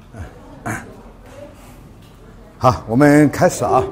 好，我们开始啊。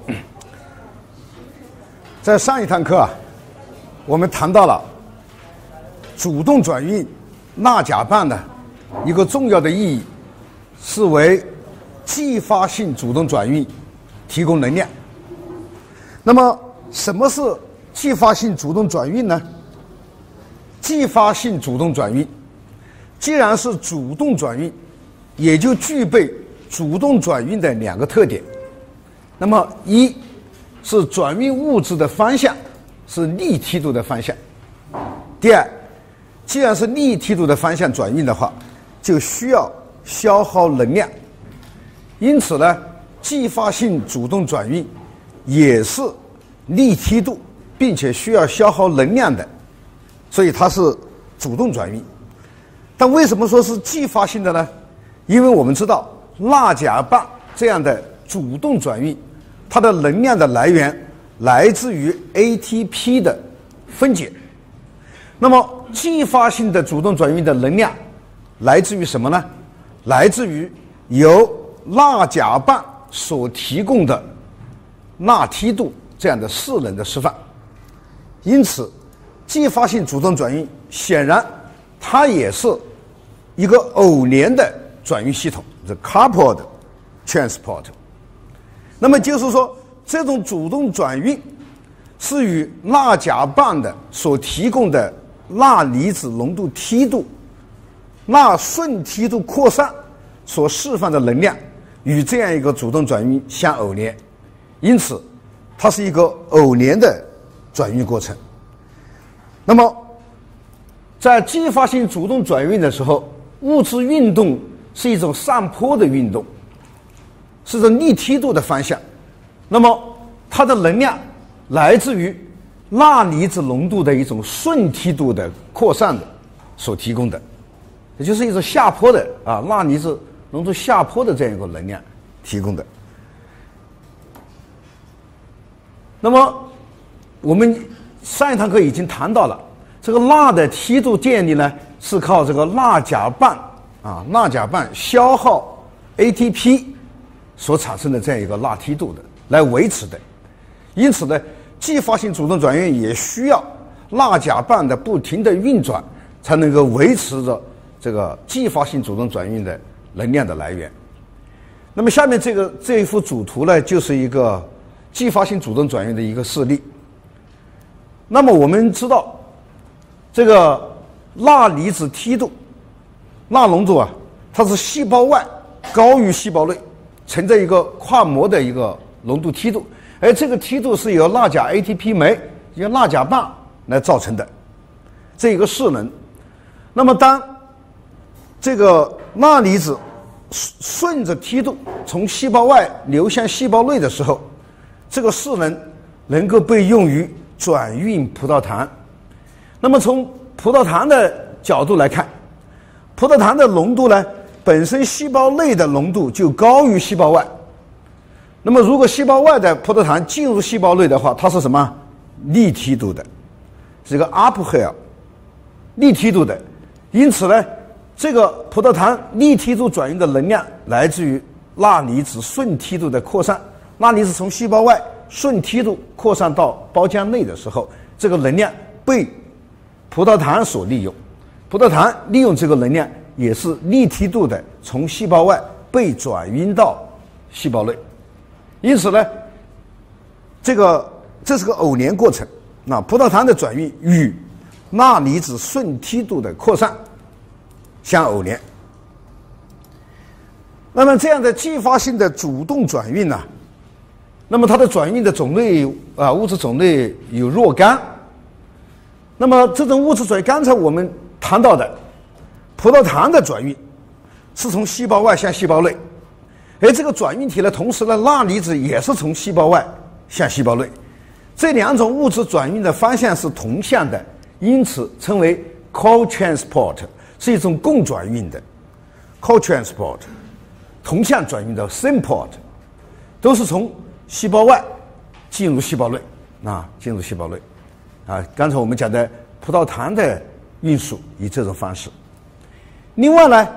在上一堂课啊，我们谈到了主动转运钠钾半的一个重要的意义，是为继发性主动转运提供能量。那么，什么是继发性主动转运呢？继发性主动转运，既然是主动转运，也就具备主动转运的两个特点。那么，一是转运物质的方向是逆梯度的方向。第二，既然是逆梯度的方向转运的话，就需要消耗能量。因此呢，继发性主动转运也是逆梯度，并且需要消耗能量的，所以它是主动转运。但为什么说是继发性的呢？因为我们知道钠钾半这样的主动转运，它的能量的来源来自于 ATP 的分解。那么继发性的主动转运的能量来自于什么呢？来自于由钠钾半所提供的钠梯度这样的势能的释放。因此继发性主动转运显然它也是一个偶联的转运系统，是 coupled transport。那么就是说，这种主动转运是与钠钾半的所提供的钠离子浓度梯度、钠顺梯度扩散所释放的能量与这样一个主动转运相偶联，因此它是一个偶联的转运过程。那么在继发性主动转运的时候，物质运动是一种上坡的运动，是个逆梯度的方向。那么它的能量来自于钠离子浓度的一种顺梯度的扩散的所提供的，也就是一种下坡的钠离子浓度下坡的这样一个能量提供的。那么我们上一堂课已经谈到了，这个钠的梯度电力呢是靠这个钠钾半钠钾半消耗 ATP 所产生的这样一个钠梯度的来维持的。因此呢，继发性主动转运也需要钠钾半的不停的运转，才能够维持着这个继发性主动转运的能量的来源。那么下面这一幅主图呢，就是一个继发性主动转运的一个示例。那么我们知道，这个钠离子梯度、钠浓度它是细胞外高于细胞内，呈着一个跨膜的一个浓度梯度，而这个梯度是由钠钾 ATP 酶、由钠钾半来造成的这一个势能。那么当这个钠离子顺着梯度从细胞外流向细胞内的时候，这个势能够被用于转运葡萄糖。那么从葡萄糖的角度来看，葡萄糖的浓度呢，本身细胞内的浓度就高于细胞外。那么如果细胞外的葡萄糖进入细胞内的话，它是什么？逆梯度的，是一个 uphill 逆梯度的。因此呢，这个葡萄糖逆梯度转运的能量来自于钠离子顺梯度的扩散。钠离子从细胞外顺梯度扩散到胞浆内的时候，这个能量被葡萄糖所利用。葡萄糖利用这个能量也是逆梯度的从细胞外被转运到细胞内。因此呢，这是个偶联过程。那葡萄糖的转运与钠离子顺梯度的扩散相偶联。那么这样的继发性的主动转运呢，那么它的转运的种类物质种类有若干。那么这种物质转运，刚才我们谈到的葡萄糖的转运是从细胞外向细胞内，而这个转运体呢，同时呢，钠离子也是从细胞外向细胞内。这两种物质转运的方向是同向的，因此称为 co-transport， 是一种共转运的 co-transport， 同向转运的 symport， 都是从细胞外进入细胞内进入细胞内刚才我们讲的葡萄糖的运输以这种方式。另外呢，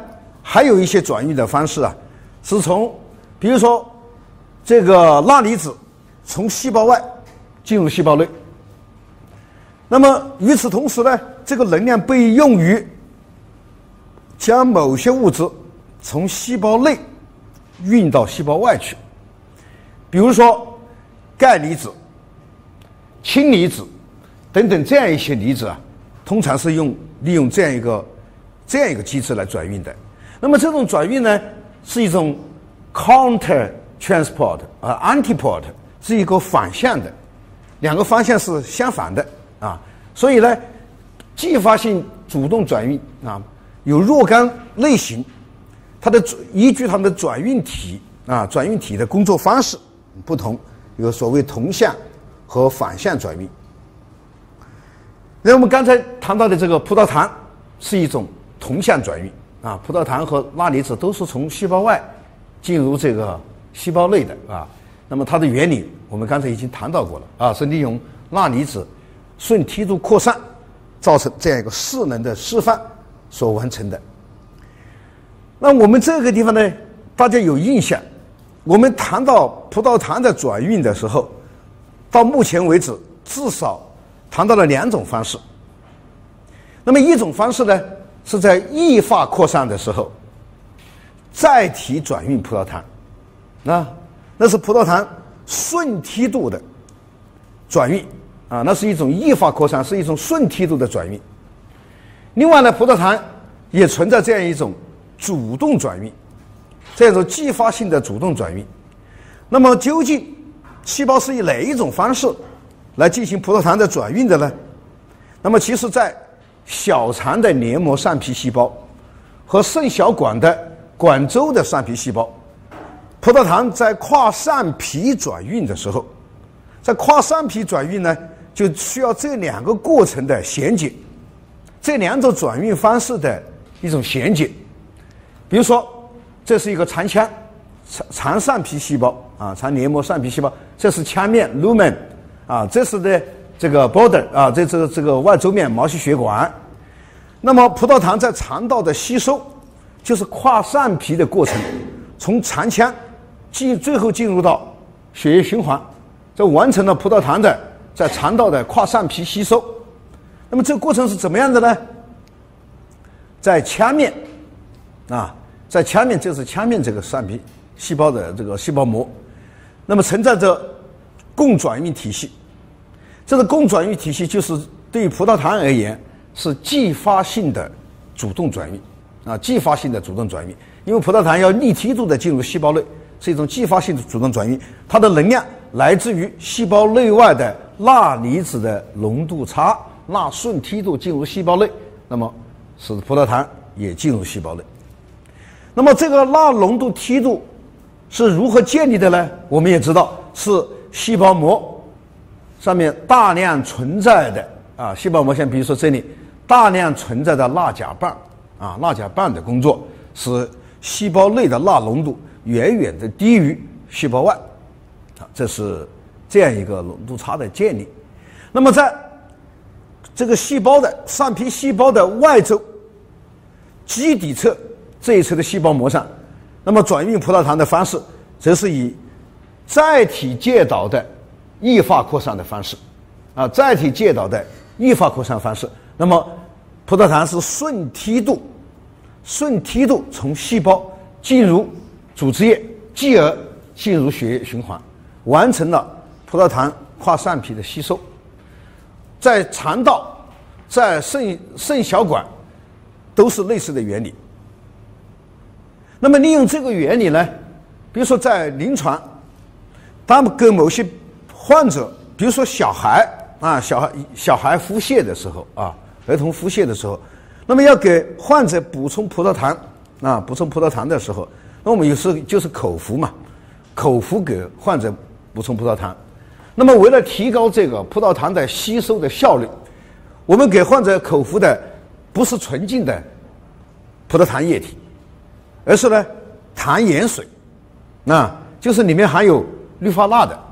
还有一些转运的方式啊，是从比如说这个钠离子从细胞外进入细胞内。那么与此同时呢，这个能量被用于将某些物质从细胞内运到细胞外去，比如说钙离子、氢离子等等这样一些离子啊，通常是利用这样一个机制来转运的。那么这种转运呢，是一种 counter transport antiport， 是一个反向的，两个方向是相反的啊。所以呢，继发性主动转运啊，有若干类型，依据它们的转运体的工作方式不同，有所谓同向和反向转运。那我们刚才谈到的这个葡萄糖是一种同向转运啊，葡萄糖和钠离子都是从细胞外进入这个细胞内的啊。那么它的原理我们刚才已经谈到过了啊，是利用钠离子顺梯度扩散造成这样一个势能的释放所完成的。那我们这个地方呢，大家有印象，我们谈到葡萄糖的转运的时候，到目前为止至少谈到了两种方式。那么一种方式呢，是在异化扩散的时候载体转运葡萄糖，那是葡萄糖顺梯度的转运啊，那是一种异化扩散，是一种顺梯度的转运。另外呢，葡萄糖也存在这样一种主动转运，这样一种继发性的主动转运。那么究竟细胞是以哪一种方式来进行葡萄糖的转运的呢？那么其实在小肠的黏膜上皮细胞和肾小管的管周的上皮细胞，葡萄糖在跨上皮转运的时候，在跨上皮转运呢，就需要这两个过程的衔接，这两种转运方式的一种衔接。比如说，这是一个肠腔，肠上皮细胞啊，肠黏膜上皮细胞，这是腔面 lumen 啊，这是的这个 border 啊，这个外周面毛细血管。那么葡萄糖在肠道的吸收，就是跨上皮的过程，从肠腔最后进入到血液循环，这完成了葡萄糖的在肠道的跨上皮吸收。那么这个过程是怎么样的呢？在腔面啊，在腔面，就是腔面这个上皮细胞的这个细胞膜，那么存在着共转运体系。这个共转运体系就是对于葡萄糖而言是继发性的主动转运啊，继发性的主动转运。因为葡萄糖要逆梯度的进入细胞内，是一种继发性的主动转运，它的能量来自于细胞内外的钠离子的浓度差，钠顺梯度进入细胞内，那么使葡萄糖也进入细胞内。那么这个钠浓度梯度是如何建立的呢？我们也知道是细胞膜上面大量存在的啊，细胞膜像比如说这里大量存在的钠钾棒啊，钠钾棒的工作使细胞内的钠浓度远远的低于细胞外啊，这是这样一个浓度差的建立。那么在这个细胞的上皮细胞的外周基底侧这一侧的细胞膜上，那么转运葡萄糖的方式则是以载体介导的异化扩散的方式啊，载体介导的异化扩散方式。那么葡萄糖是顺梯度从细胞进入组织液，继而进入血液循环，完成了葡萄糖跨上皮的吸收。在肠道，在肾小管都是类似的原理。那么利用这个原理呢，比如说在临床，当跟某些患者，比如说小孩啊，小孩腹泻的时候啊，儿童腹泻的时候，那么要给患者补充葡萄糖啊，补充葡萄糖的时候，那我们有时候就是口服嘛，口服给患者补充葡萄糖。那么为了提高这个葡萄糖的吸收的效率，我们给患者口服的不是纯净的葡萄糖液体，而是呢糖盐水啊，就是里面含有氯化钠的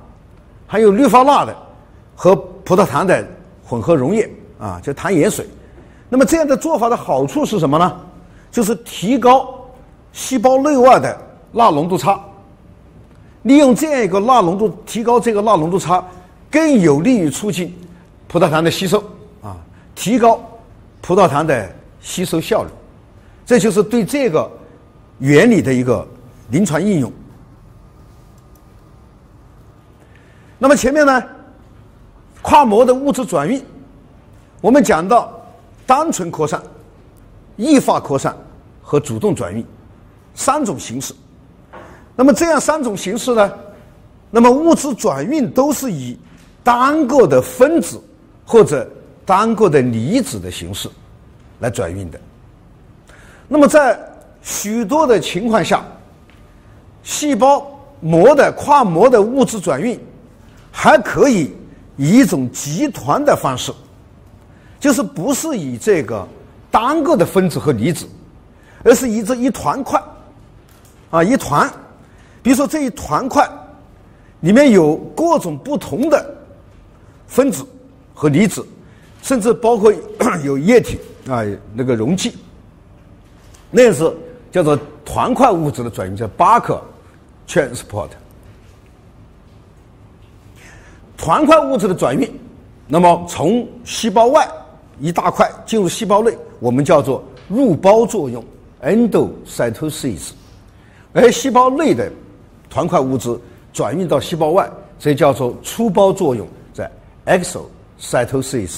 和葡萄糖的混合溶液啊，就糖盐水。那么这样的做法的好处是什么呢？就是提高细胞内外的钠浓度差，利用这样一个钠浓度，提高这个钠浓度差，更有利于促进葡萄糖的吸收啊，提高葡萄糖的吸收效率。这就是对这个原理的一个临床应用。那么前面呢，跨膜的物质转运，我们讲到单纯扩散、异化扩散和主动转运三种形式。那么这样三种形式呢，那么物质转运都是以单个的分子或者单个的离子的形式来转运的。那么在许多的情况下，细胞膜的跨膜的物质转运还可以以一种集团的方式，就是不是以这个单个的分子和离子，而是以这一团块啊，一团，比如说这一团块里面有各种不同的分子和离子，甚至包括有液体啊，那个溶剂，那是叫做团块物质的转运，叫巴克 transport。团块物质的转运，那么从细胞外一大块进入细胞内，我们叫做入胞作用 endocytosis， 而细胞内的团块物质转运到细胞外，这叫做出胞作用，在 exocytosis。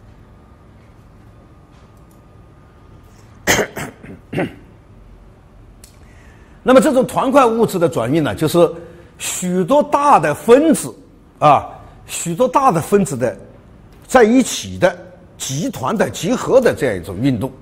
那么这种团块物质的转运呢，就是许多大的分子啊，许多大的分子的在一起的集团的集合的这样一种运动，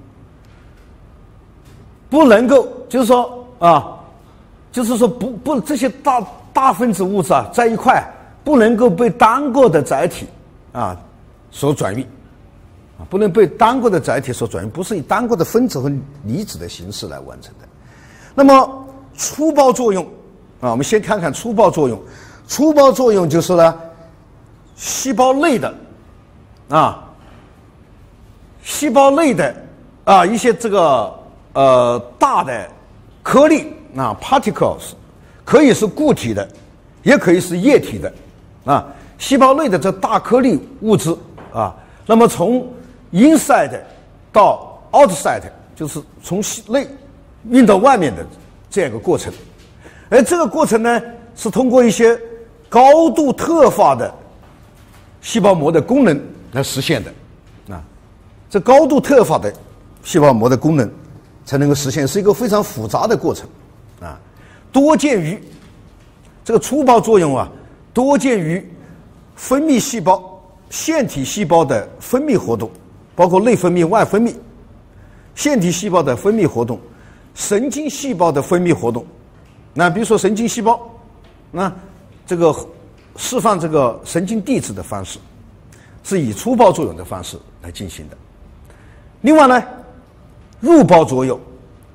不能够就是说啊，就是说不这些大分子物质啊在一块不能够被单个的载体啊所转运啊，不能被单个的载体所转运，不是以单个的分子和离子的形式来完成的。那么出胞作用啊，我们先看看出胞作用。出胞作用就是呢，细胞内的啊，细胞内的啊一些这个大的颗粒啊 particles， 可以是固体的，也可以是液体的啊。细胞内的这大颗粒物质啊，那么从 inside 到 outside， 就是从内运到外面的这样一个过程，而这个过程呢，是通过一些高度特化的细胞膜的功能来实现的啊。这高度特化的细胞膜的功能才能够实现，是一个非常复杂的过程啊。多见于这个出胞作用啊，多见于分泌细胞、腺体细胞的分泌活动，包括内分泌、外分泌，腺体细胞的分泌活动，神经细胞的分泌活动。那比如说神经细胞，那这个释放这个神经递质的方式，是以出胞作用的方式来进行的。另外呢，入胞作用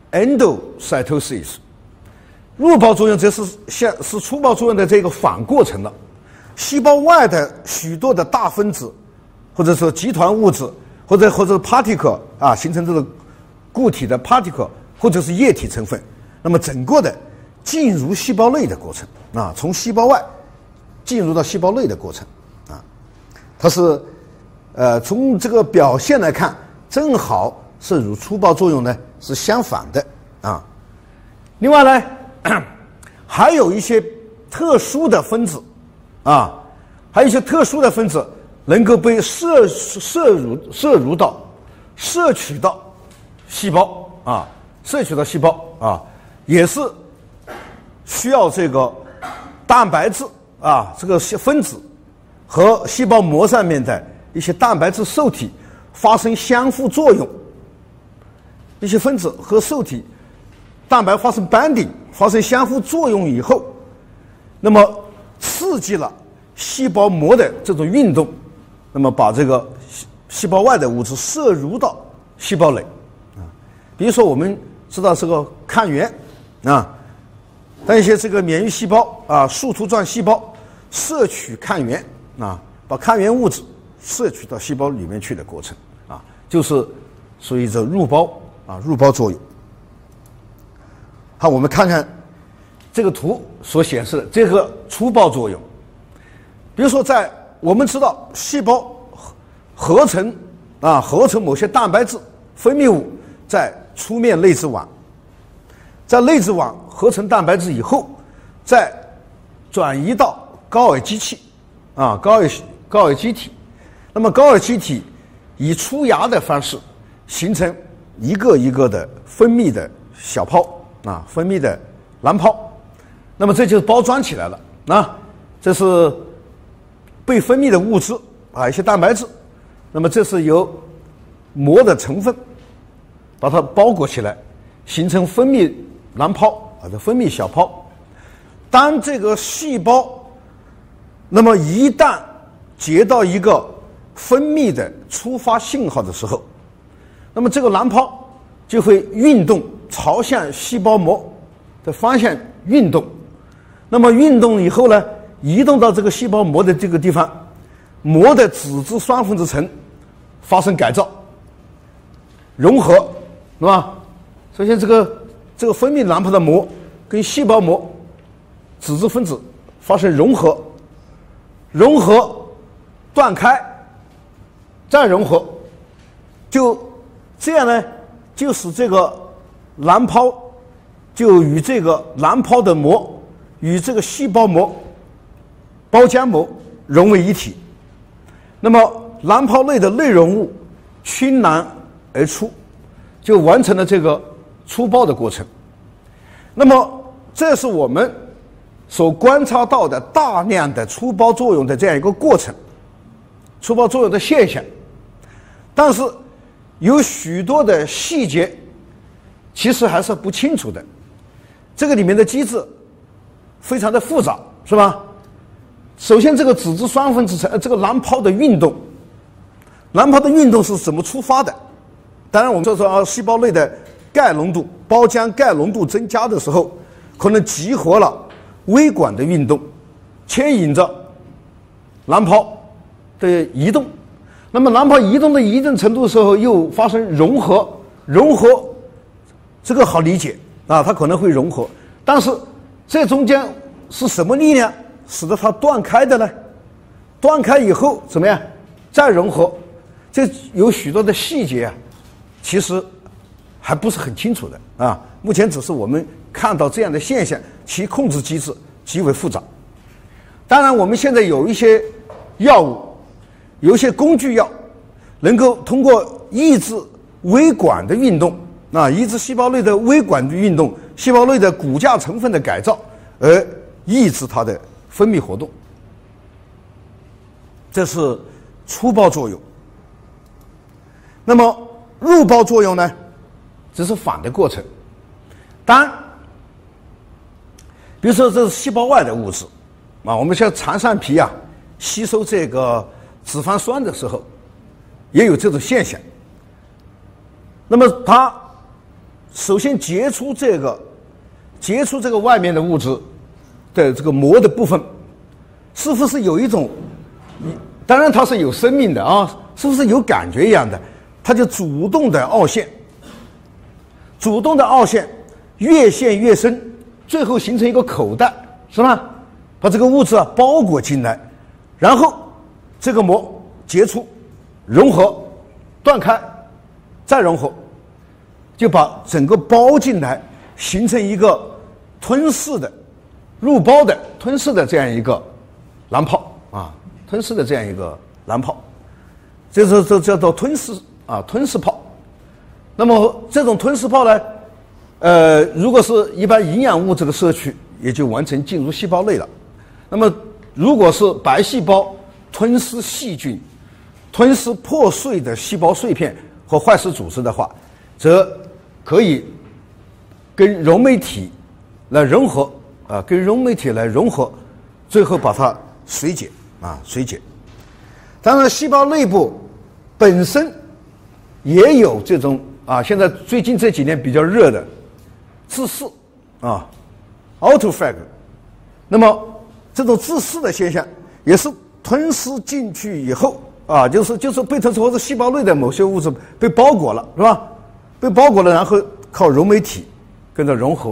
endocytosis， 入胞作用这是出胞作用的这个反过程了。细胞外的许多的大分子，或者说集团物质，或者 particle 啊，形成这个固体的 particle， 或者是液体成分，那么整个的进入细胞内的过程啊，从细胞外进入到细胞内的过程啊，它是从这个表现来看，正好是与出胞作用呢是相反的啊。另外呢，还有一些特殊的分子啊，还有一些特殊的分子能够被摄取到细胞啊，摄取到细胞啊，也是需要这个蛋白质啊，这个分子和细胞膜上面的一些蛋白质受体发生相互作用，一些分子和受体蛋白发生 binding， 发生相互作用以后，那么刺激了细胞膜的这种运动，那么把这个细胞外的物质摄入到细胞内啊。比如说我们知道这个抗原啊，但一些这个免疫细胞啊，树突状细胞摄取抗原啊，把抗原物质摄取到细胞里面去的过程啊，就是属于这入胞啊，入胞作用。 好，我们看看这个图所显示的这个粗胞作用。比如说，我们知道细胞合成某些蛋白质分泌物在出面内质网，在内质网合成蛋白质以后，再转移到高尔基器高尔基体。那么高尔基体以出芽的方式形成一个一个的分泌的小泡分泌的卵泡。那么这就是包装起来了这是被分泌的物质一些蛋白质。那么这是由膜的成分把它包裹起来，形成分泌卵泡分泌小泡。当这个细胞那么一旦接到一个分泌的触发信号的时候，那么这个卵泡就会运动，朝向细胞膜的方向运动。那么运动以后呢，移动到这个细胞膜的这个地方，膜的脂质双分子层发生改造融合，是吧？首先这个分泌卵泡的膜跟细胞膜脂质分子发生融合断开再融合，就这样呢，就使这个卵泡就与这个卵泡的膜与这个细胞膜胞浆膜融为一体。那么卵泡内的内容物倾囊而出，就完成了这个出胞的过程。那么这是我们所观察到的大量的出胞作用的这样一个过程，出胞作用的现象。但是有许多的细节其实还是不清楚的，这个里面的机制非常的复杂，是吧？首先这个脂质双分子层这个卵泡的运动是怎么触发的？当然我们说细胞内的钙浓度胞浆钙浓度增加的时候，可能激活了微管的运动，牵引着卵泡的移动。那么卵泡移动的一定程度的时候，又发生融合，这个好理解它可能会融合。但是这中间是什么力量使得它断开的呢？断开以后怎么样再融合？这有许多的细节其实还不是很清楚的目前只是我们看到这样的现象，其控制机制极为复杂。当然我们现在有一些药物，有一些工具药能够通过抑制微管的运动抑制细胞内的微管的运动，细胞内的骨架成分的改造，而抑制它的分泌活动。这是出胞作用。那么入胞作用呢，这是反的过程。当比如说这是细胞外的物质我们像肠上皮吸收这个脂肪酸的时候也有这种现象。那么它首先接触这个外面的物质的这个膜的部分，是不是有一种，当然它是有生命的是不是有感觉一样的，它就主动的凹陷越陷越深，最后形成一个口袋，是吧？把这个物质包裹进来，然后这个膜接触融合断开再融合，就把整个包进来，形成一个吞噬的入胞的吞噬的这样一个卵泡吞噬的这样一个卵泡，这叫做吞噬泡。那么这种吞噬泡呢如果是一般营养物质的摄取，也就完成进入细胞内了。那么如果是白细胞吞噬细菌，吞噬破碎的细胞碎片和坏死组织的话，则可以跟溶酶体来融合最后把它水解。当然细胞内部本身也有这种现在最近这几年比较热的自噬autophagy。那么这种自噬的现象也是吞噬进去以后就是被吞噬或者细胞内的某些物质被包裹了，是吧？被包裹了，然后靠溶酶体跟着融合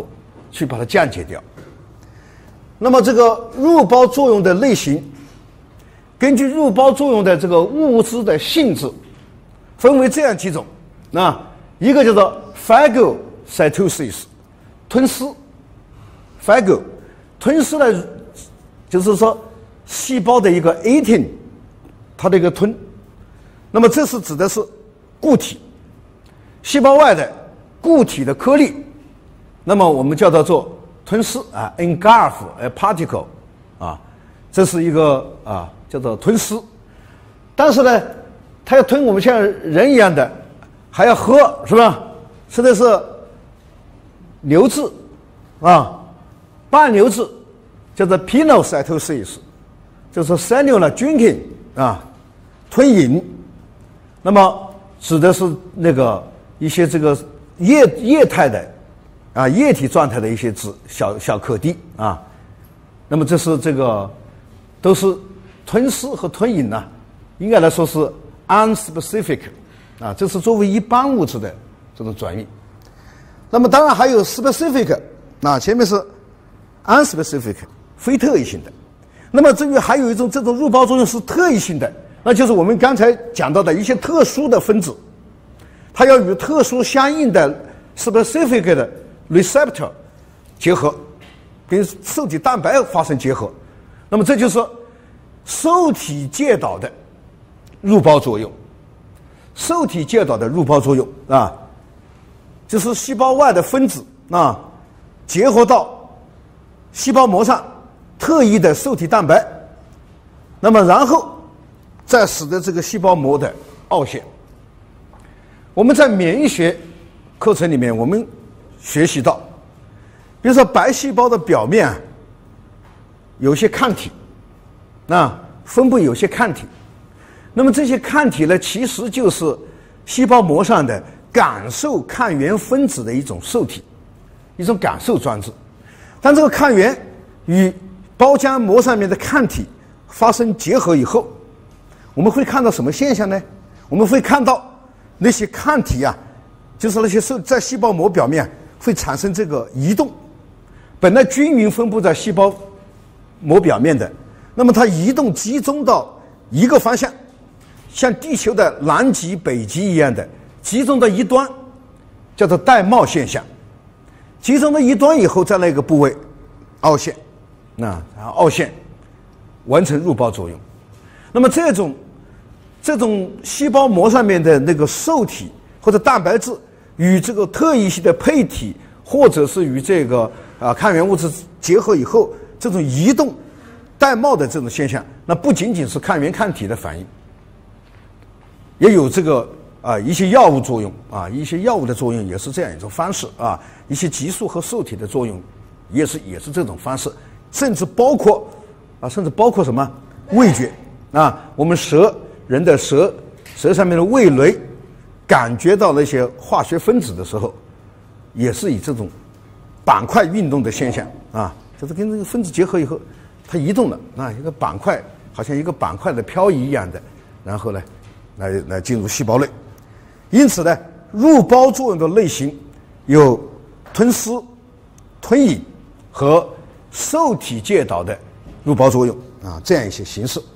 去把它降解掉。那么这个入胞作用的类型，根据入胞作用的这个物质的性质，分为这样几种。一个叫做 phagocytosis， 吞噬。phago 吞噬呢，就是说细胞的一个 eating， 它的一个吞。那么这是指的是固体，细胞外的固体的颗粒，那么我们叫它做吞噬engulf a particle 这是一个叫做吞噬。但是呢，它要吞我们像人一样的，还要喝，是吧？吃的是流质半流质，叫做 pinocytosis， 就是 cellular drinking 吞饮。那么指的是那个一些这个液态的液体状态的一些小颗粒那么这是这个都是吞噬和吞饮应该来说是 unspecific 这是作为一般物质的这种转运。那么当然还有 specific 前面是 unspecific 非特异性的。那么至于还有一种这种入胞作用是特异性的，那就是我们刚才讲到的一些特殊的分子，它要与特殊相应的 specific 的 receptor 结合，跟受体蛋白发生结合。那么这就是受体介导的入胞作用。受体介导的入胞作用就是细胞外的分子结合到细胞膜上特异的受体蛋白，那么然后再使得这个细胞膜的凹陷。我们在免疫学课程里面我们学习到，比如说白细胞的表面有些抗体分布有些抗体，那么这些抗体呢，其实就是细胞膜上的感受抗原分子的一种受体，一种感受装置。当这个抗原与胞浆膜上面的抗体发生结合以后，我们会看到什么现象呢？我们会看到那些抗体就是那些在细胞膜表面会产生这个移动，本来均匀分布在细胞膜表面的，那么它移动集中到一个方向，像地球的南极北极一样的集中到一端，叫做玳瑁现象。集中到一端以后，在那个部位凹陷然后凹陷完成入胞作用。那么这种细胞膜上面的那个受体或者蛋白质与这个特异性的配体，或者是与这个抗原物质结合以后，这种移动玳瑁的这种现象，那不仅仅是抗原抗体的反应，也有这个一些药物作用一些药物的作用也是这样一种方式一些激素和受体的作用也是这种方式，甚至包括什么味觉我们人的舌上面的味蕾感觉到那些化学分子的时候，也是以这种板块运动的现象就是跟这个分子结合以后，它移动了一个板块，好像一个板块的漂移一样的，然后呢来进入细胞内。因此呢，入胞作用的类型有吞噬、吞饮和受体介导的入胞作用这样一些形式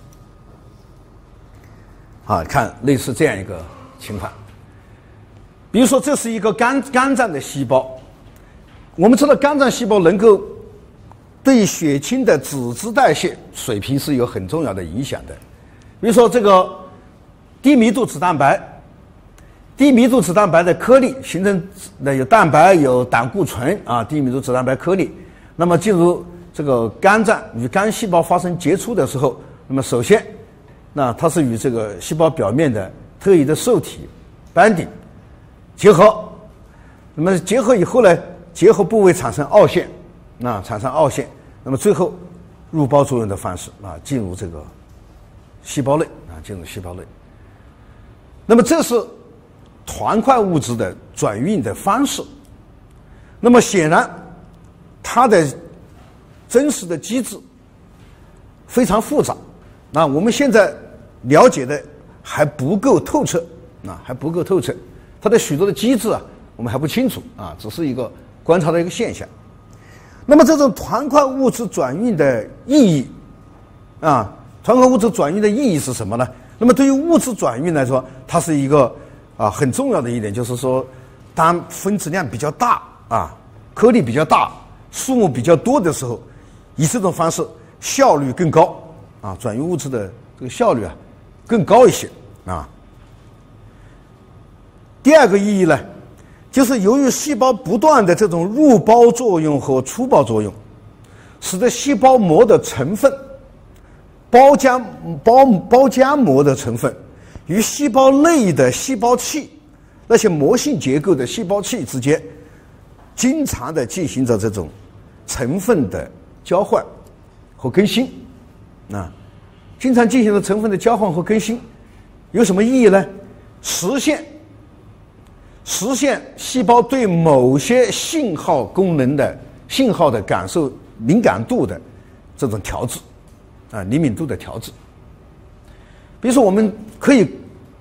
看类似这样一个情况。比如说这是一个肝脏的细胞，我们知道肝脏细胞能够对血清的脂质代谢水平是有很重要的影响的。比如说这个低密度脂蛋白的颗粒形成有蛋白有胆固醇低密度脂蛋白颗粒，那么进入这个肝脏与肝细胞发生接触的时候，那么首先它是与这个细胞表面的特异的受体binding结合，那么结合以后呢，结合部位产生凹陷那么最后入胞作用的方式进入这个细胞内那么这是团块物质的转运的方式。那么显然它的真实的机制非常复杂，我们现在了解的还不够透彻它的许多的机制我们还不清楚只是一个观察的一个现象。 那么这种团块物质转运的意义啊，团块物质转运的意义是什么呢？那么对于物质转运来说，它是一个很重要的一点，就是说，当分子量比较大啊，颗粒比较大，数目比较多的时候，以这种方式效率更高啊，转运物质的这个效率更高一些啊。第二个意义呢，就是由于细胞不断的这种入胞作用和出胞作用，使得细胞膜的成分包浆膜的成分与细胞内的细胞器那些膜性结构的细胞器之间经常的进行着这种成分的交换和更新啊，经常进行着成分的交换和更新，有什么意义呢？实现细胞对某些信号功能的信号的感受敏感度的这种调制啊，灵敏度的调制。比如说，我们可以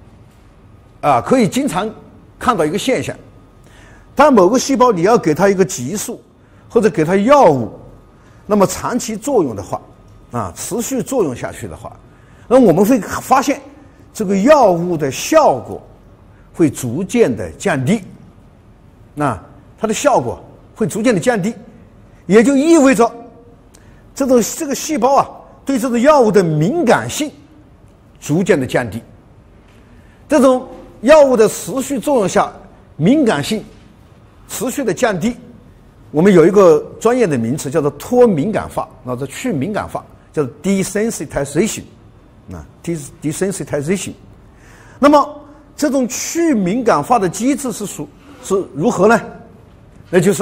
经常看到一个现象，当某个细胞你要给它一个激素或者给它药物，那么长期作用的话啊，持续作用下去的话，那我们会发现这个药物的效果会逐渐的降低，那它的效果会逐渐的降低，也就意味着这个细胞对这种药物的敏感性逐渐的降低。这种药物的持续作用下，敏感性持续的降低，我们有一个专业的名词叫做脱敏感化，或者去敏感化，叫做 desensitization desensitization。那么这种去敏感化的机制是如何呢？那就是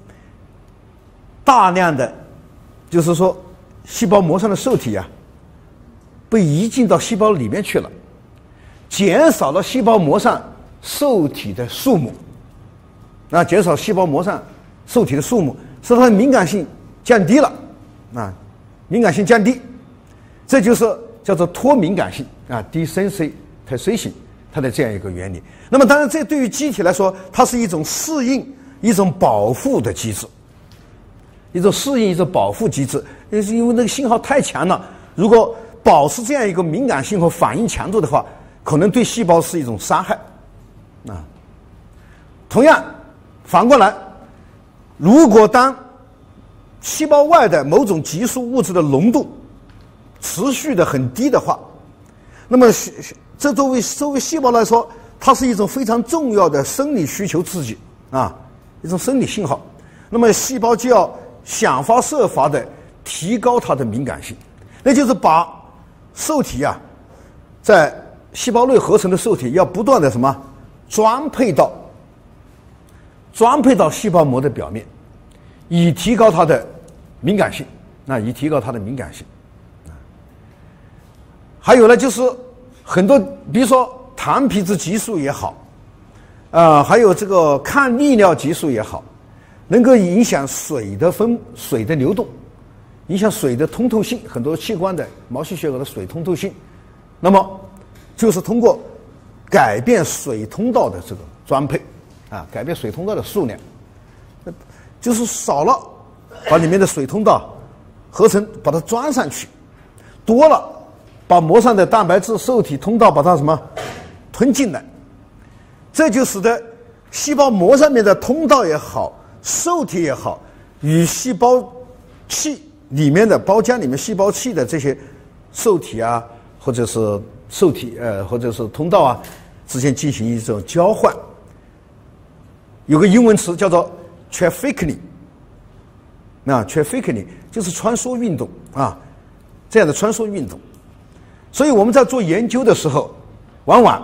大量的，就是说细胞膜上的受体被移进到细胞里面去了，减少了细胞膜上受体的数目，减少细胞膜上受体的数目，使它的敏感性降低了，敏感性降低，这就是叫做脱敏感性desensitization。它的这样一个原理。那么当然这对于机体来说，它是一种适应、一种保护的机制，一种适应、一种保护机制。因为那个信号太强了，如果保持这样一个敏感性和反应强度的话，可能对细胞是一种伤害同样反过来，如果当细胞外的某种激素物质的浓度持续的很低的话，那么这作为细胞来说，它是一种非常重要的生理需求刺激一种生理信号。那么细胞就要想方设法的提高它的敏感性，那就是把受体在细胞内合成的受体要不断的装配到细胞膜的表面，以提高它的敏感性还有呢，就是很多，比如说糖皮质激素也好，还有这个抗利尿激素也好，能够影响水的流动，影响水的通透性，很多器官的毛细血管的水通透性。那么就是通过改变水通道的这个装配改变水通道的数量，就是少了把里面的水通道合成把它装上去，多了把膜上的蛋白质受体通道把它吞进来，这就使得细胞膜上面的通道也好，受体也好，与细胞器里面的胞浆里面细胞器的这些受体或者是受体或者是通道之间进行一种交换。有个英文词叫做 trafficking trafficking 就是穿梭运动这样的穿梭运动。所以我们在做研究的时候，往往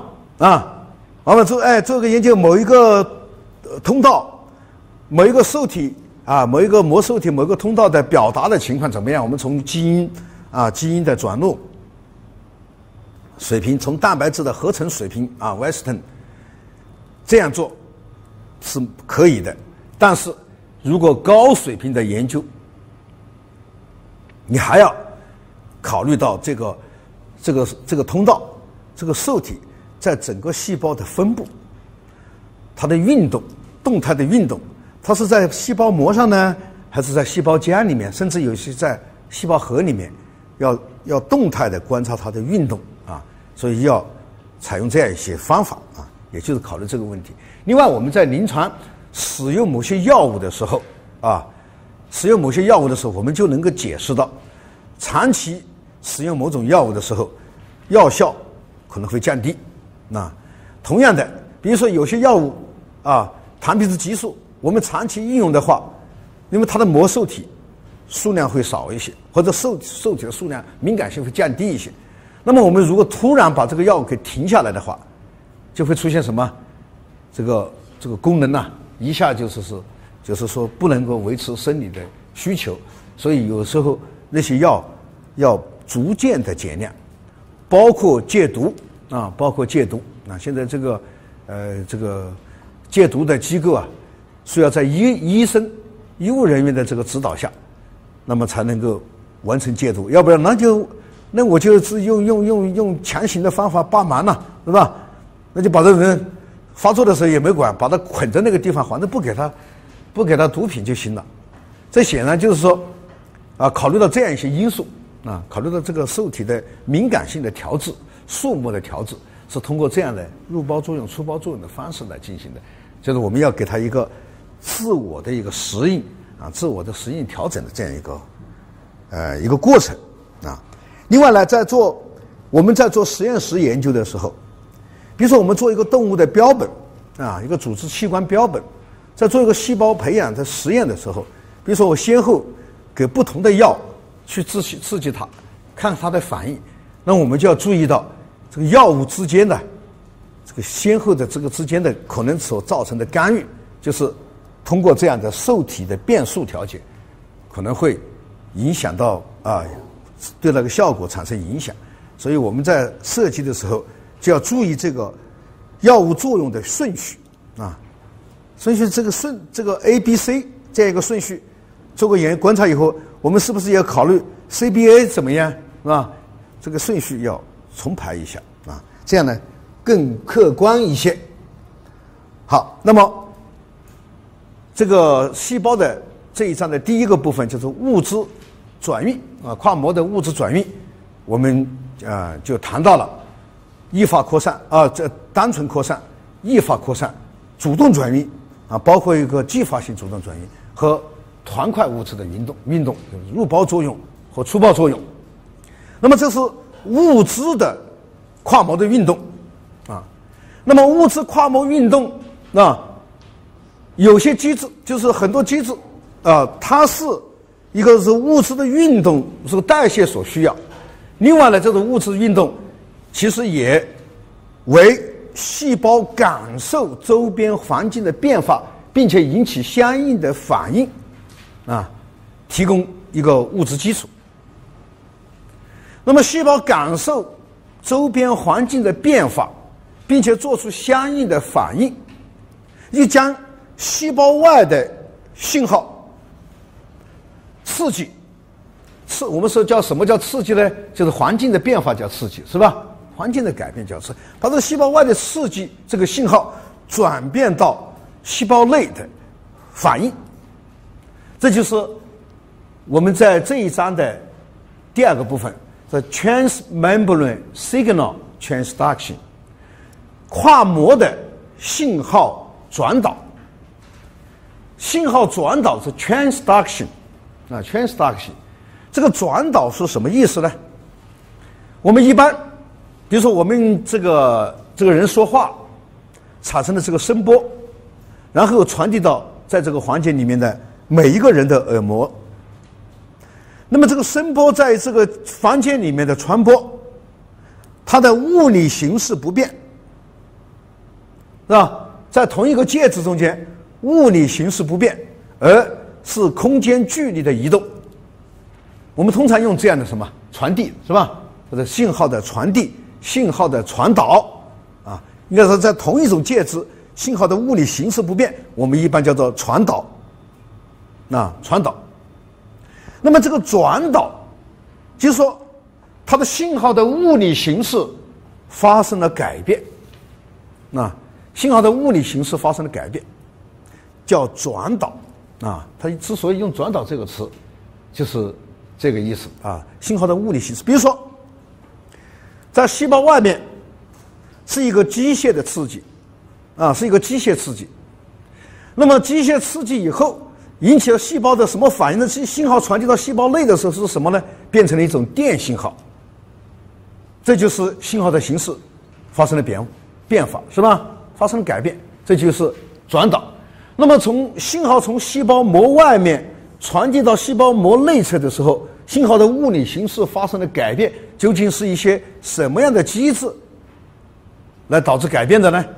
做个研究，某一个通道、某一个受体某一个膜受体、某一个通道的表达的情况怎么样？我们从基因的转录水平，从蛋白质的合成水平Western 这样做是可以的。但是如果高水平的研究，你还要考虑到这个通道、这个受体在整个细胞的分布，它的运动、动态的运动，它是在细胞膜上呢， 还是在细胞间里面，甚至有些在细胞核里面，要动态的观察它的运动啊，所以要采用这样一些方法啊，也就是考虑这个问题。另外，我们在临床使用某些药物的时候啊，我们就能够解释到，长期使用某种药物的时候，药效可能会降低。那同样的，比如说有些药物啊，糖皮质激素，我们长期应用的话，因为它的膜受体数量会少一些，或者受体的数量敏感性会降低一些。那么我们如果突然把这个药物给停下来的话，就会出现什么？这个功能一下就是说不能够维持生理的需求，所以有时候那些药要逐渐的减量，包括戒毒。现在这个戒毒的机构需要在医生、医务人员的这个指导下，那么才能够完成戒毒，要不然那我就是用强行的方法罢麻了，是吧？那就把这人发作的时候也没管，把他捆在那个地方，反正不给他毒品就行了。这显然就是说考虑到这样一些因素考虑到这个受体的敏感性的调制、数目的调制，是通过这样的入胞作用、出胞作用的方式来进行的。就是我们要给他一个自我的一个适应自我的适应调整的这样一个过程另外呢，我们在做实验室研究的时候，比如说我们做一个动物的标本一个组织器官标本，在做一个细胞培养的实验的时候，比如说我先后给不同的药去刺激它，看它的反应，那我们就要注意到这个药物之间的这个先后的这个之间的可能所造成的干预，就是通过这样的受体的变数调节，可能会影响到对那个效果产生影响。所以我们在设计的时候就要注意这个药物作用的顺序顺序这个 A、B、C 这样一个顺序，做过研究观察以后，我们是不是要考虑 CBA 怎么样这个顺序要重排一下这样呢更客观一些。好，那么这个细胞的这一章的第一个部分就是物质转运跨膜的物质转运，我们就谈到了异化扩散这单纯扩散、异化扩散、主动转运包括一个继发性主动转运和团块物质的运动，入胞作用和出胞作用。那么这是物质的跨膜的运动那么物质跨膜运动有些机制，就是很多机制它是一个是物质的运动是代谢所需要，另外呢这种物质运动其实也为细胞感受周边环境的变化并且引起相应的反应提供一个物质基础。那么细胞感受周边环境的变化并且做出相应的反应，又将细胞外的信号刺激，我们说叫什么叫刺激呢？就是环境的变化叫刺激，是吧？环境的改变叫刺激，把这个细胞外的刺激这个信号转变到细胞内的反应，这就是我们在这一章的第二个部分，是 transmembrane signal transduction 跨膜的信号转导。信号转导是 transduction transduction 这个转导是什么意思呢？我们一般比如说我们这个人说话产生的这个声波，然后传递到在这个环境里面的每一个人的耳膜，那么这个声波在这个房间里面的传播，它的物理形式不变，是吧？在同一个介质中间物理形式不变，而是空间距离的移动。我们通常用这样的什么传递，是吧？或者信号的传递、信号的传导应该说在同一种介质信号的物理形式不变，我们一般叫做传导传导。那么这个转导就是说它的信号的物理形式发生了改变信号的物理形式发生了改变，叫转导啊，它之所以用转导这个词，就是这个意思啊。信号的物理形式，比如说，在细胞外面是一个机械的刺激，啊，是一个机械刺激。那么机械刺激以后，引起了细胞的什么反应呢？信号传递到细胞内的时候是什么呢？变成了一种电信号。这就是信号的形式发生了变化，是吧？发生了改变，这就是转导。那么信号从细胞膜外面传递到细胞膜内侧的时候，信号的物理形式发生了改变，究竟是一些什么样的机制来导致改变的呢？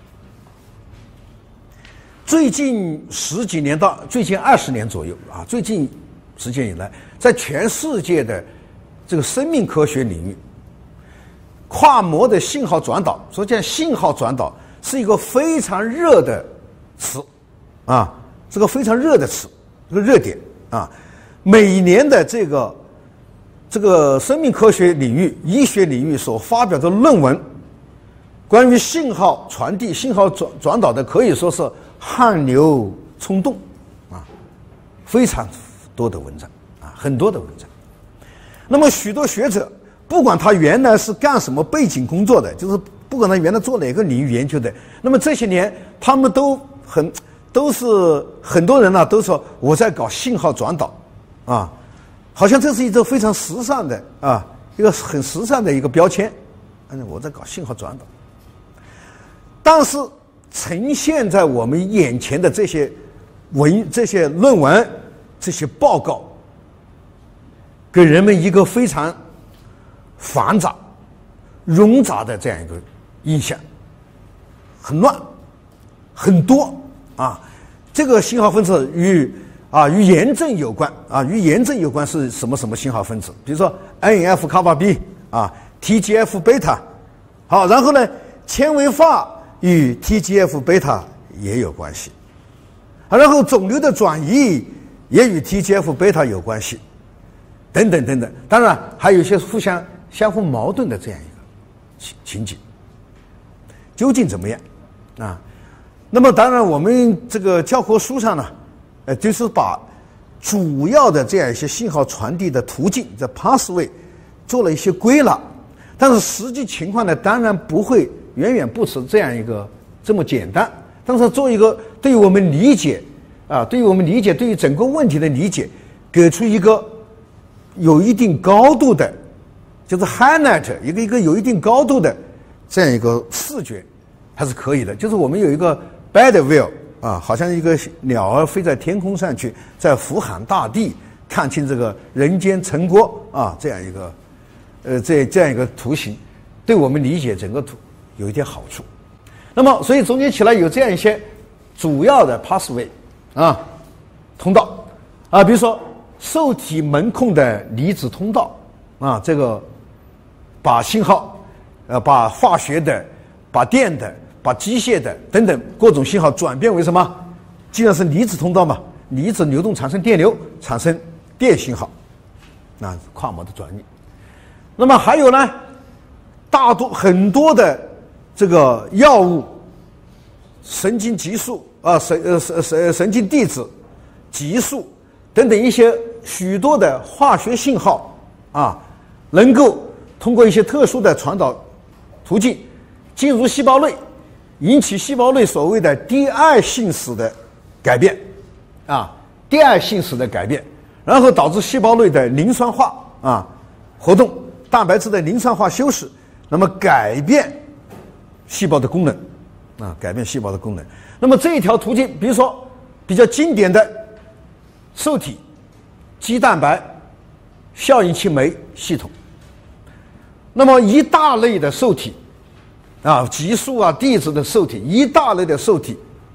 最近10几年到最近20年左右啊，最近时间以来，在全世界的这个生命科学领域，跨膜的信号转导，所以信号转导是一个非常热的词啊，是个非常热的词，这个热点啊。每年的这个生命科学领域、医学领域所发表的论文，关于信号传递、信号转导的，可以说是汗流冲动啊，非常多的文章啊，很多的文章。那么许多学者，不管他原来是干什么背景工作的，就是不管他原来做哪个领域研究的，那么这些年他们都是很多人呢，都说我在搞信号转导啊，好像这是一种非常时尚的啊，一个很时尚的一个标签，我在搞信号转导。但是呈现在我们眼前的这些论文、这些报告，给人们一个非常繁杂、冗杂的这样一个印象，很乱，很多啊。这个信号分子与炎症有关啊，与炎症有关是什么信号分子？比如说 NF 卡巴 B 啊 ，TGF 贝塔，好，然后呢，纤维化与 TGF 贝塔也有关系，然后肿瘤的转移也与 TGF 贝塔有关系，等等等等。当然还有一些相互矛盾的这样一个情景，究竟怎么样啊？那么当然我们这个教科书上呢，就是把主要的这样一些信号传递的途径在 pathway 做了一些归纳，但是实际情况呢，当然远远不止这样一个这么简单。但是做一个对于我们理解啊，对于整个问题的理解，给出一个有一定高度的，就是 highlight 一个有一定高度的这样一个视觉，还是可以的。就是我们有一个 bird view 啊，好像一个鸟儿飞在天空上去，在俯瞰大地，看清这个人间成果啊，这样一个这样一个图形，对我们理解整个图有一点好处。那么所以总结起来有这样一些主要的 pathway 啊，通道啊，比如说受体门控的离子通道啊，这个把信号把化学的、把电的、把机械的等等各种信号转变为什么？既然是离子通道嘛，离子流动产生电流，产生电信号，那跨膜的转移。那么还有呢，很多的这个药物、神经激素啊、神经递质、激素等等许多的化学信号啊，能够通过一些特殊的传导途径进入细胞内，引起细胞内所谓的第二性质的改变啊，第二性质的改变，然后导致细胞内的磷酸化啊活动，蛋白质的磷酸化修饰，那么改变细胞的功能啊，改变细胞的功能。那么这一条途径，比如说比较经典的受体肌蛋白效应器酶系统，那么一大类的受体啊，激素啊、递质的受体，一大类的受体，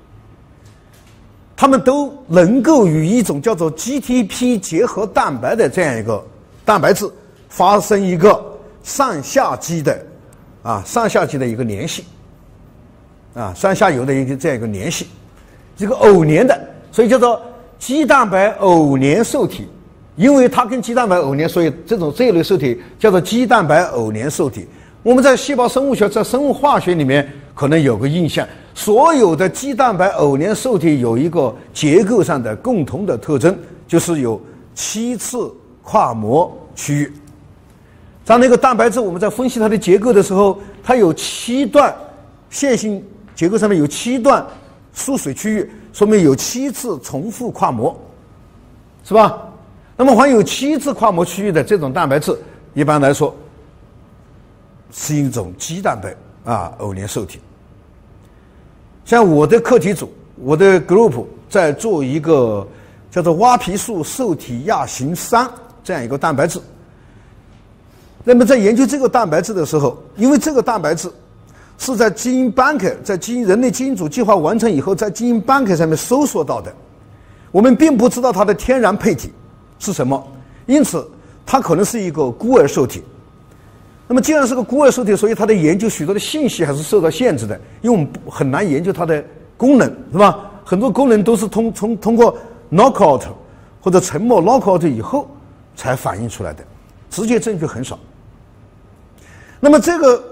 它们都能够与一种叫做 GTP 结合蛋白的这样一个蛋白质发生一个上下基的一个联系啊，上下游的这样一个联系，这个偶联的，所以叫做肌蛋白偶联受体。因为它跟肌蛋白偶联，所以这一类受体叫做肌蛋白偶联受体。我们在细胞生物学、在生物化学里面可能有个印象，所有的肌蛋白偶联受体有一个结构上的共同的特征，就是有7次跨膜区域。在那个蛋白质我们在分析它的结构的时候，它有7段线性结构上面有7段疏水区域，说明有7次重复跨膜，是吧？那么含有7次跨膜区域的这种蛋白质，一般来说是一种肌蛋白偶联受体。像我的课题组，我的 group 在做一个叫做蛙皮素受体亚型3这样一个蛋白质。那么在研究这个蛋白质的时候，因为这个蛋白质是在基因 bank 在人类基因组计划完成以后，在基因 bank 上面搜索到的，我们并不知道它的天然配体是什么，因此它可能是一个孤儿受体。那么既然是个孤儿受体，所以它的研究许多的信息还是受到限制的，因为我们很难研究它的功能，是吧？很多功能都是通过 knockout 或者沉默 knockout 以后才反映出来的，直接证据很少。那么这个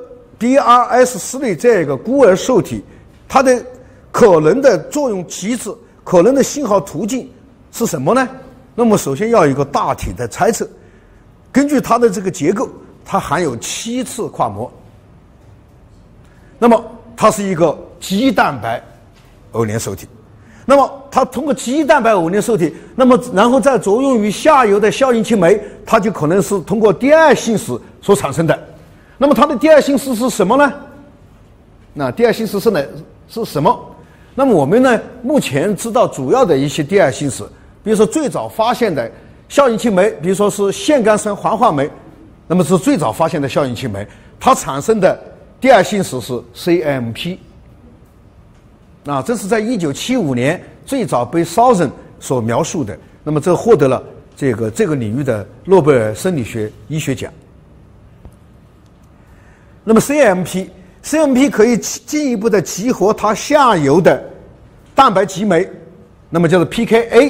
BRS 类这样一个孤儿受体，它的可能的作用机制、可能的信号途径是什么呢？那么首先要有一个大体的猜测，根据它的这个结构，它含有7次跨膜，那么它是一个肌蛋白偶联受体。那么它通过肌蛋白偶联受体，那么然后再作用于下游的效应器酶，它就可能是通过第二性质所产生的。那么它的第二性质是什么呢？那第二性质是什么？那么我们呢，目前知道主要的一些第二性质，比如说最早发现的效应器酶，比如说是腺苷酸环化酶，那么是最早发现的效应器酶，它产生的第二性质是 CMP。这是在1975年最早被 Southern 所描述的，那么这获得了这个领域的诺贝尔生理学医学奖。那么 CMP 可以进一步的激活它下游的蛋白激酶，那么叫做 PKA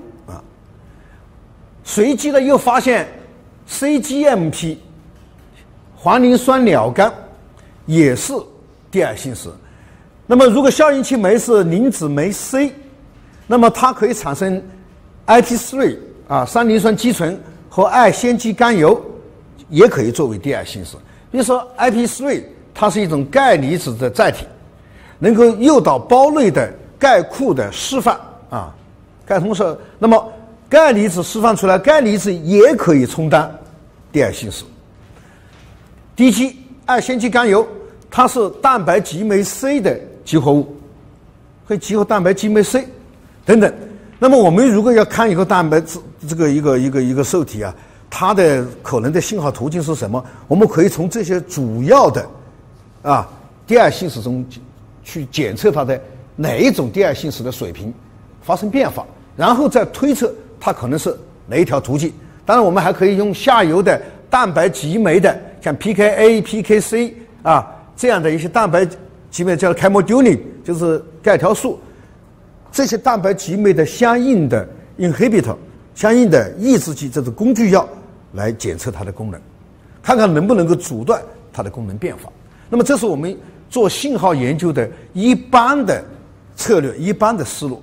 随机的又发现 CGMP 环磷酸鸟苷也是第二性质。那么如果效应器酶是磷脂酶 C， 那么它可以产生 IP3 三磷酸肌醇和艾酰基甘油，也可以作为第二性质。比如说 IP3 它是一种钙离子的载体，能够诱导胞内的钙库的释放钙通射，那么钙离子释放出来，钙离子也可以充当第二性质。DG 艾酰基甘油，它是蛋白激酶 C 的集合物，会集合蛋白激酶 C 等等。那么我们如果要看一个蛋白质这个一个受体它的可能的信号途径是什么？我们可以从这些主要的第二性质中去检测它的哪一种第二性质的水平发生变化，然后再推测它可能是哪一条途径。当然我们还可以用下游的蛋白激酶的，像 PKA、PKC 这样的一些蛋白激酶，叫 chemodulin 就是钙条素，这些蛋白激酶的相应的 inhibitor 相应的抑制剂，这种工具药来检测它的功能，看看能不能够阻断它的功能变化。那么这是我们做信号研究的一般的策略，一般的思路。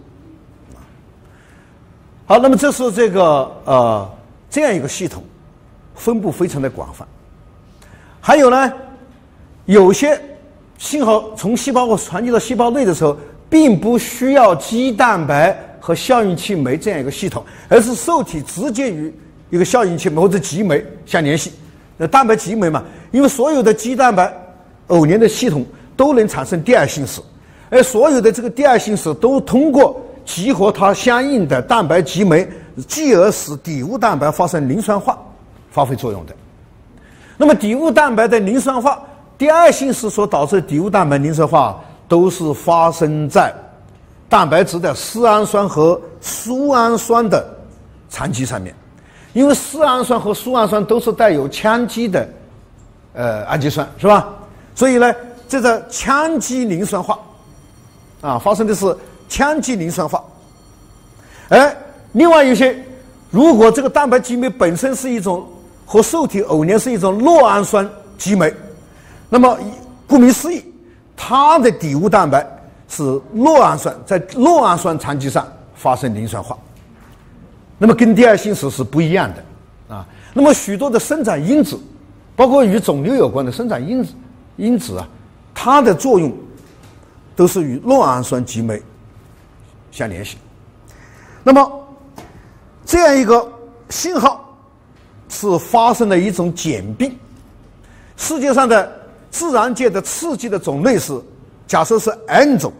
好，那么这是这样一个系统，分布非常的广泛。还有呢，有些信号从细胞传递到细胞内的时候，并不需要肌蛋白和效应器酶这样一个系统，而是受体直接与一个效应器酶或者激酶相联系。蛋白激酶嘛，因为所有的肌蛋白偶联的系统都能产生第二性质，而所有的这个第二性质都通过激活它相应的蛋白激酶，继而使底物蛋白发生磷酸化发挥作用的。那么底物蛋白的磷酸化，第二性质所导致的底物蛋白磷酸化都是发生在蛋白质的丝氨酸和苏氨酸的残基上面，因为丝氨酸和苏氨酸都是带有羟基的氨基酸，是吧？所以呢，这个羟基磷酸化发生的是羟基磷酸化。而另外一些，如果这个蛋白激酶本身是一种和受体偶联是一种酪氨酸激酶，那么顾名思义， 它的底物蛋白是酪氨酸，在酪氨酸残基上发生磷酸化，那么跟第二性质是不一样的啊。那么许多的生长因子，包括与肿瘤有关的生长因子啊，它的作用都是与酪氨酸激酶相联系。那么这样一个信号是发生了一种简并。世界上的自然界的刺激的种类是，假设是 N 种，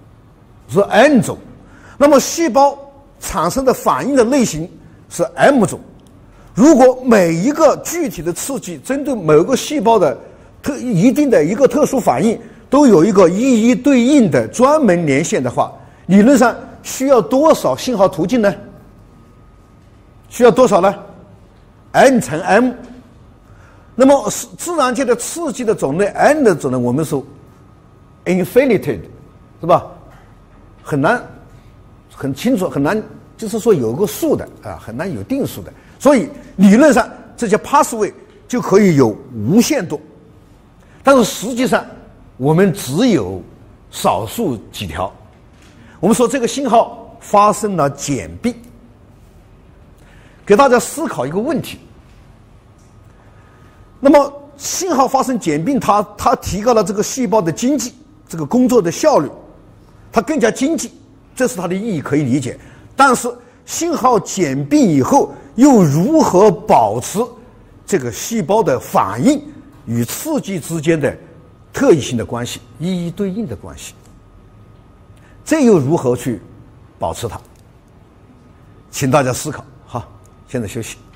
那么细胞产生的反应的类型是 M 种。如果每一个具体的刺激针对某个细胞的一定的一个特殊反应，都有一个一一对应的专门连线的话，理论上需要多少信号途径呢？需要多少呢 ？N 乘 M。那么自然界的刺激的种类 N 的种类，我们说 infinite， 是吧？很难很清楚，很难就是说有个数的啊，很难有定数的。所以理论上这些 pathway 就可以有无限多，但是实际上我们只有少数几条。我们说这个信号发生了简并，给大家思考一个问题。那么信号发生简并，它提高了这个细胞的经济，这个工作的效率，它更加经济，这是它的意义，可以理解。但是信号简并以后，又如何保持这个细胞的反应与刺激之间的特异性的关系、一一对应的关系？这又如何去保持它？请大家思考。好，现在休息。